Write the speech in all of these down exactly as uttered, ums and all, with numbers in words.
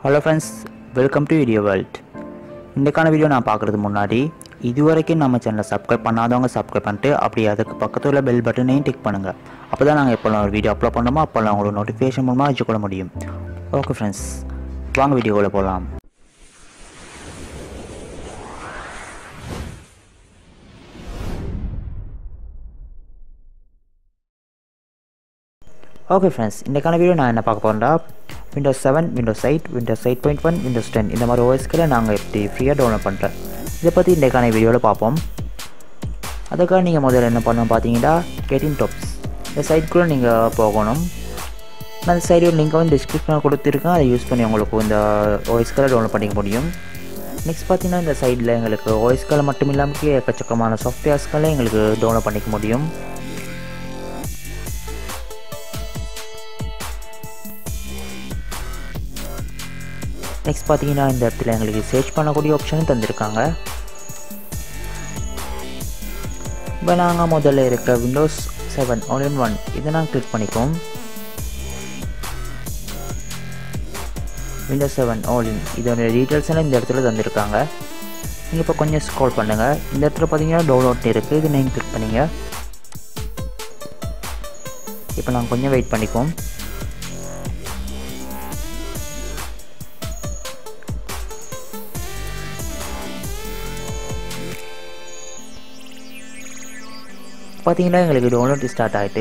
Hello friends, welcome to Video World. இன்றைக்கான video நான் பார்க்குறது முன்னாடி இதுவரைக்கும் நம்ம சேனலை சப்ஸ்கிரைப் பண்ணாதவங்க சப்ஸ்கிரைப் பண்ணிட்டு அப்படியே அதுக்கு பக்கத்தில் உள்ள பெல் பட்டனையும் டிக் பண்ணுங்கள். அப்போ தான் நாங்கள் எப்போல்லாம் ஒரு வீடியோ அப்லோட் பண்ணோமோ அப்போல்லாம் உங்களுக்கு நோட்டிஃபிகேஷன் மூலமாக வச்சுக்கொள்ள முடியும். ஓகே ஃப்ரெண்ட்ஸ், வாங்க வீடியோவில் போகலாம். ஓகே ஃப்ரெண்ட்ஸ், இன்றைக்கான வீடியோ நான் என்ன பார்க்க போகிறேன்டா Windows seven, Windows eight, Windows eight point one, Windows ten இந்த மாதிரி ஓஎஸ்களை நாங்கள் எப்படி ஃப்ரீயாக டவுன்லோட் பண்ணுறேன் இதை பற்றி இன்றைக்கான வீடியோவில் பார்ப்போம். அதுக்காக நீங்கள் முதல்ல என்ன பண்ணணும் பார்த்தீங்கன்னா கெட்டின் டாப்ஸ் இந்த சைட்டுக்குள்ளே நீங்கள் போகணும். நான் அந்த சைடு லிங்க் வந்து டிஸ்கிரிப்ஷனில் கொடுத்துருக்கேன், அதை யூஸ் பண்ணி உங்களுக்கு இந்த ஓஎஸ்களை டவுன்லோட் பண்ணிக்க முடியும். நெக்ஸ்ட் பார்த்தீங்கன்னா இந்த சைடில் எங்களுக்கு ஓஎஸ்களை மட்டும் இல்லாமல் எக்கச்சக்கமான சாஃப்ட்வேர்ஸ்களை எங்களுக்கு டவுன்லோட் பண்ணிக்க முடியும். நெக்ஸ்ட் பார்த்தீங்கன்னா இந்த இடத்துல எங்களுக்கு சர்ச் பண்ணக்கூடிய ஆப்ஷனும் தந்திருக்காங்க. இப்போ நாங்கள் முதல்ல இருக்க Windows seven all in one இதை நாங்கள் கிளிக் பண்ணிப்போம். விண்டோஸ் செவன் ஆல் இன் இதோட டீட்டெயில்ஸ் எல்லாம் இந்த இடத்துல தந்திருக்காங்க. நீங்கள் இப்போ கொஞ்சம் ஸ்க்ரோல் பண்ணுங்கள். இந்த இடத்துல பார்த்தீங்கன்னா டவுன்லோட் இருக்குது, இது நீங்கள் கிளிக் பண்ணிங்க. இப்போ நாங்கள் கொஞ்சம் வெயிட் பண்ணிப்போம். பார்த்தீங்கன்னா எங்களுக்கு டவுன்லோட் ஸ்டார்ட் ஆகிட்டு.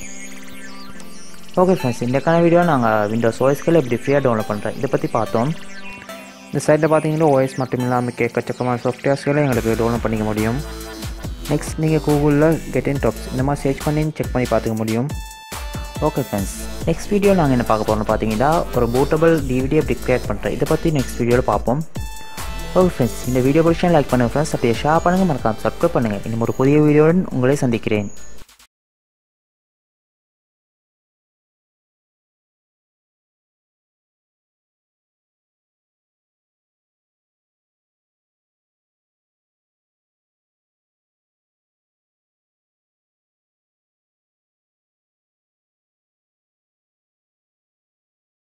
ஓகே ஃப்ரெண்ட்ஸ், இன்றைக்கான வீடியோ நாங்கள் விண்டோஸ் ஓஎஸ்களை எப்படி ஃப்ரீயாக டவுன்லோட் பண்ணுறேன் இதை பற்றி பார்த்தோம். இந்த சைட்டில் பார்த்தீங்கன்னா ஓஎஸ் மட்டும் இல்லாமல் எக்கச்சக்கமான சாஃப்ட்வேர்ஸ்களை எங்களுக்கு டவுன்லோட் பண்ணிக்க முடியும். நெக்ஸ்ட் நீங்கள் கூகுளில் கெட்டின் டாப்ஸ் இந்த மாதிரி சர்ச் பண்ணி செக் பண்ணி பார்த்துக்க முடியும். ஓகே ஃப்ரெண்ட்ஸ், நெக்ஸ்ட் வீடியோ நாங்கள் என்ன பார்க்க போகிறோம்னு பார்த்தீங்கன்னா ஒரு பூட்டபிள் டிவிடி எப்படி கிரியேட் பண்ணுறேன் இதை பற்றி நெக்ஸ்ட் வீடியோவில் பார்ப்போம். ஓகே ஃப்ரெண்ட்ஸ், இந்த வீடியோ பிடிச்சா லைக் பண்ணுங்கள் ஃப்ரெண்ட்ஸ், அப்படியே ஷேர் பண்ணுங்கள், மறக்காம சப்ஸ்கிரைப் பண்ணுங்கள். இன்னும் ஒரு புதிய வீடியோவுடன் உங்களை சந்திக்கிறேன்.